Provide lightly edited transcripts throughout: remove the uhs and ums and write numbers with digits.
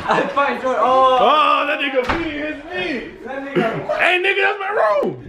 I find George. Oh, that nigga me. It's me. That nigga. Hey, nigga, that's my room.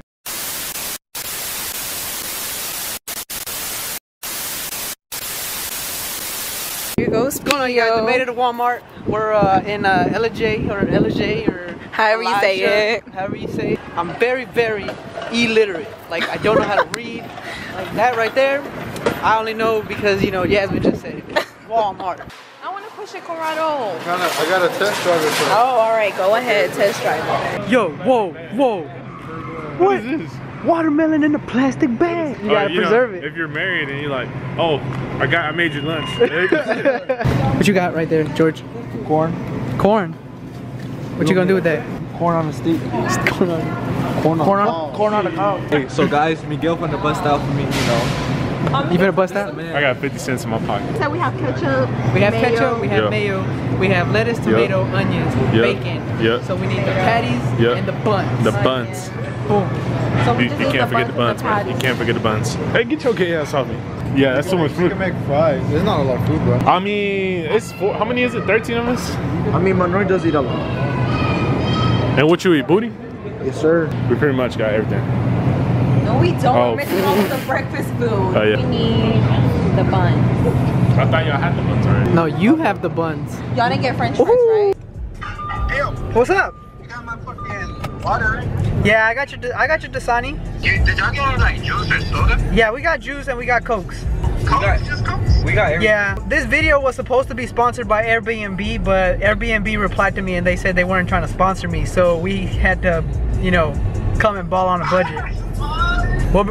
Here goes. What's going on, you guys? We made it to Walmart. We're in LJ or however you say it. However you say it. I'm very, very illiterate. Like, I don't know how to read. Like that right there, I only know because, you know, Yasmin just said it. Walmart. I want to push a Corrado. I got a test drive it. Oh, alright, go ahead, test drive it. Yo, whoa. What is this? Watermelon in a plastic bag. You gotta preserve it. If you're married and you're like, oh, I made you lunch. What you got right there, George? Corn. Corn. What you gonna do with that? Corn on the steak. Corn on the cob. Hey, so guys, Miguel finna bust out for me, you know. You better bust out? I got 50 cents in my pocket. So we have ketchup. We have ketchup, we have mayo, we have lettuce, tomato, onions, bacon. Yep. So we need the patties and the buns. The buns. Boom. So we You just need can't forget the buns, man. You can't forget the buns. Hey, get your gay ass off me. Yeah, that's so much You food. can make fries. There's not a lot of food, bro. I mean, it's four. How many is it? 13 of us? I mean, Monroy does eat a lot. And what you eat, booty? Yes, sir. We pretty much got everything. No, we don't. Oh. We're missing all of the breakfast food. Oh, yeah. We need the buns. I thought y'all had the buns already. No, you have the buns. Y'all didn't get French fries, right? What's up? You got my fucking water. Yeah, I got your Dasani. Did y'all get like juice or soda? Yeah, we got juice and we got Cokes. Coke? Just Coke? We got everything. Yeah, this video was supposed to be sponsored by Airbnb, but Airbnb replied to me and they said they weren't trying to sponsor me, so we had to, you know, come and ball on a budget. We'll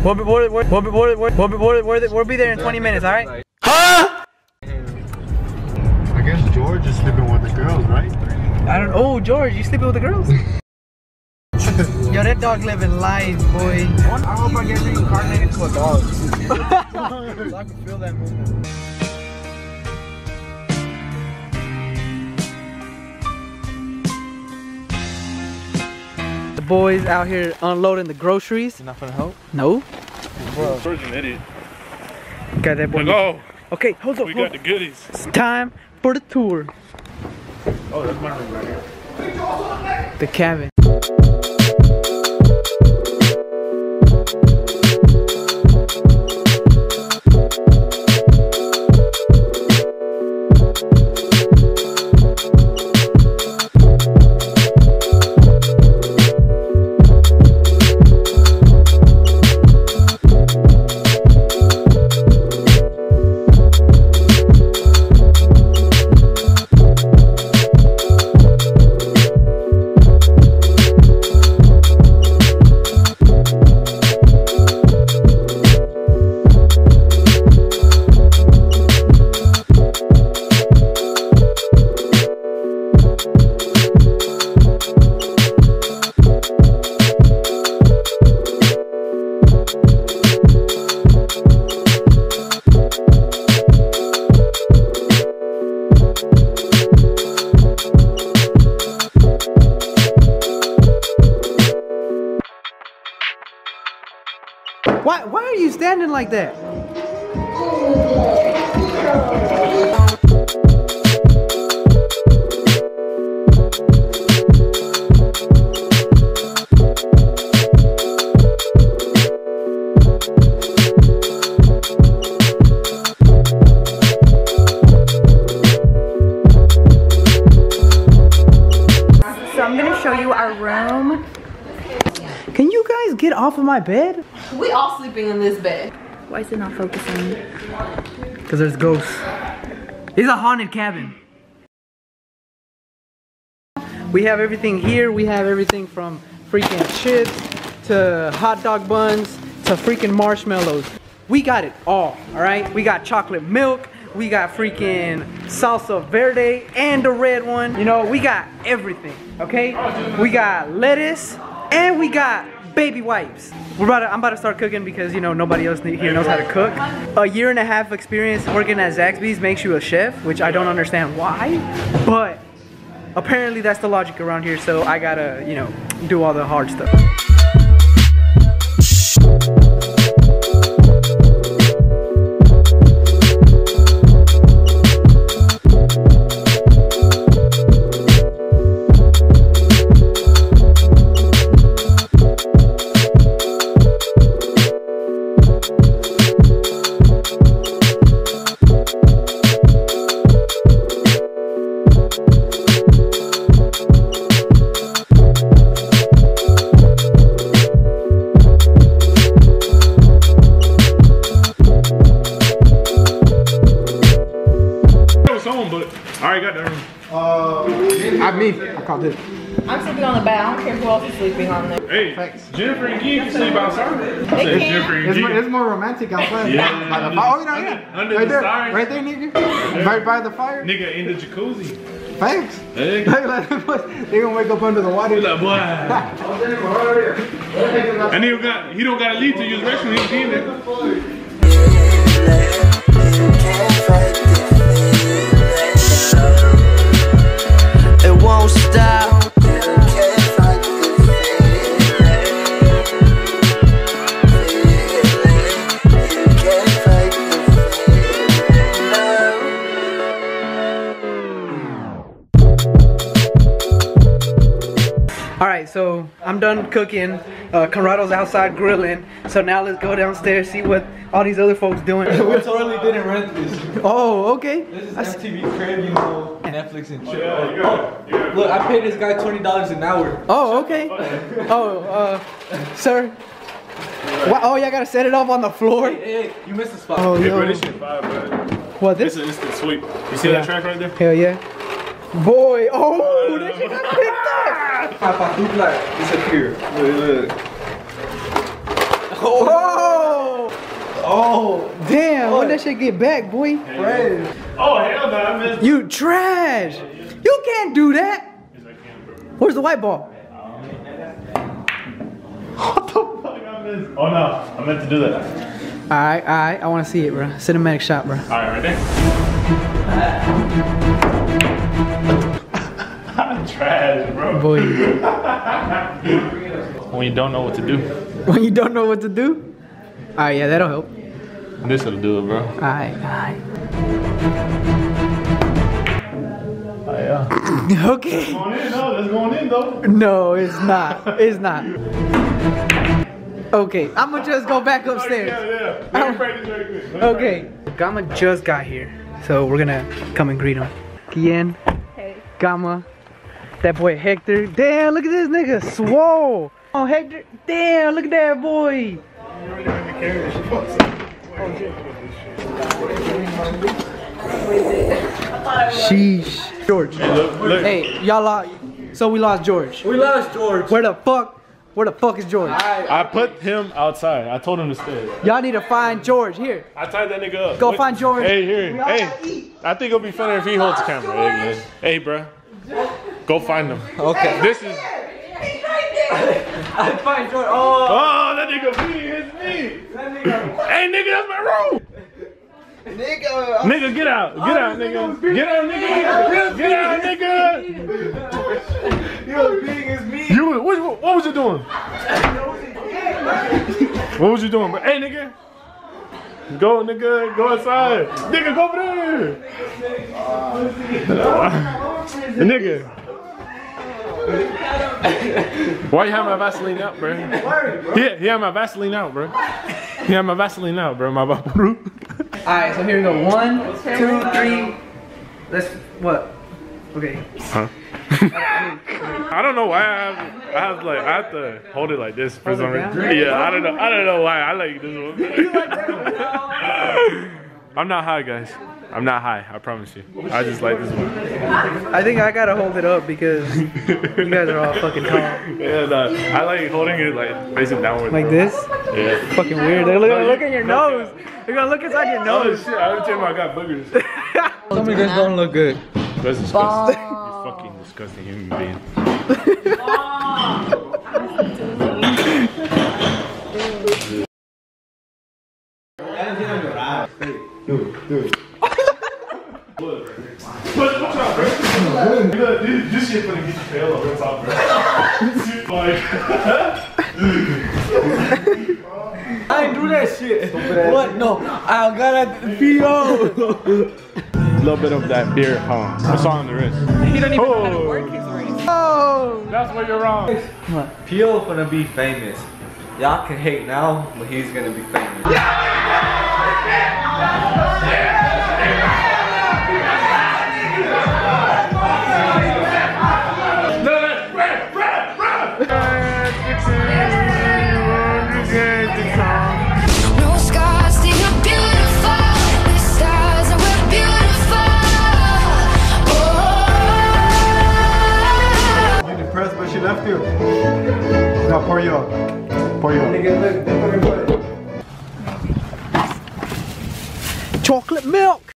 be there in 20 minutes, alright? I guess George is sleeping with the girls, right? I don't. Oh, George, you sleeping with the girls? Yo, that dog living life, boy. I hope I get reincarnated to a dog. So I can feel that movement. The boys out here unloading the groceries. Not gonna help? No. Bro, George an idiot. Got that boy. Like, oh, Okay, hold up. we got the goodies. It's time for the tour. Oh, that's my room right here. The cabin. Why are you standing like that? So I'm gonna show you our room. Can you guys get off of my bed? We all sleeping in this bed. Why is it not focusing? Because there's ghosts. It's a haunted cabin. We have everything here. We have everything from freaking chips to hot dog buns to freaking marshmallows. We got it all right? We got chocolate milk. We got freaking salsa verde and the red one. You know, we got everything, okay? We got lettuce and we got baby wipes. I'm about to start cooking because, you know, nobody else here knows how to cook. A 1.5 year experience working at Zaxby's makes you a chef, which I don't understand why, but apparently that's the logic around here, so I gotta, you know, do all the hard stuff. I called it. I'm sleeping on the bed. I don't care who else is sleeping on there. Hey, Jennifer and Gee can sleep outside. They can. Jennifer and Gee. It's more romantic outside. Yeah. By the fire. Oh, yeah. Under Right the there. stars. Right there, nigga. Right by the fire. Nigga in the jacuzzi. Thanks. Hey. They gonna wake up under the water. Like, boy. And he don't gotta leave to use restroom. He's in there. It won't stop. Alright, so I'm done cooking. Conrado's outside grilling. So now let's go downstairs, see what all these other folks doing. We totally didn't rent this. Oh, okay. This is MTV Crib, you know, Netflix and shit. Oh, look, I paid this guy $20 an hour. Oh, okay. Oh, sir. What? Oh, y'all gotta set it up on the floor. Hey, you missed the spot. Oh, Hey, no. bro, this shit fire, bro. What, It's this? an instant sweep. You see Yeah. that track right there? Hell yeah. Boy, oh, that shit got picked up. My patufla disappeared. Look, look. Oh, Oh, damn, when that shit get back, boy? Oh, hell no, I missed. You trash. You can't do that. Where's the white ball? What the fuck I missed? Oh no, I meant to do that. Alright, I wanna see it, bro. Cinematic shot, bro. Alright, right there. Trash, bro. Boy, When you don't know what to do, when you don't know what to do? Alright, yeah, that'll help. this'll do it, bro. Alright. Oh yeah. Okay. Going in though. That's going in though. No, it's not. It's not. Okay, I'ma just go back upstairs. Yeah. Let me practice very quick. Okay. Gamma just got here, so we're gonna come and greet him. Kian. Hey. Gamma. That boy Hector. Damn, look at this nigga. Swole. Oh, Hector. Damn, look at that boy. Sheesh. George. Hey, look. Hey, y'all lost. So we lost George. we lost George. Where the fuck is George? I put him outside. I told him to stay. Y'all need to find George. Here. I tied that nigga up. Go find George. Hey, here. We all Hey. gotta eat. I think it'll be funny if he holds the camera. Hey, bro. Go find him. Okay. This is. I find George. Oh, Oh, that nigga beating his knee. Hey, nigga, that's my room. nigga. Nigga, get out. Get out, nigga. Get out, nigga. Get out, nigga. He was beating his meat. You, what was you doing? What was you doing? But hey, nigga. Go, nigga. Go outside. Nigga, go over there. Nigga. Why you have my Vaseline out, bro? He had my Vaseline out, bro. He had my Vaseline out, bro. My Vaporub. Alright, so here we go. 1, 2, 3. Let's what? Okay. Huh? I don't know why I have to hold it like this for some reason. Yeah, I don't know why I like this one. I'm not high, guys. I'm not high. I promise you. I just like this one. I think I gotta hold it up because you guys are all fucking tall. Yeah, nah, I like holding it like facing downward. Like bro. this? Yeah. Fucking weird. They're gonna look at your nose. They're gonna look inside your Oh nose. shit! I didn't tell you I got boogers. Some of you guys don't look good. That's disgusting. You fucking disgusting human being. This shit gonna get you pale over the top, bro. Like, I didn't do that shit. What? No, I got a PO. a little bit of that beer, it's on the wrist. You don't even know how to Oh. work his wrist. Oh! That's where you're wrong. PO gonna be famous. Y'all can hate now, but he's gonna be famous. No scars, see you're beautiful. The stars are we're beautiful. Oh. left you. No, pour you up. Pour you up. Chocolate milk.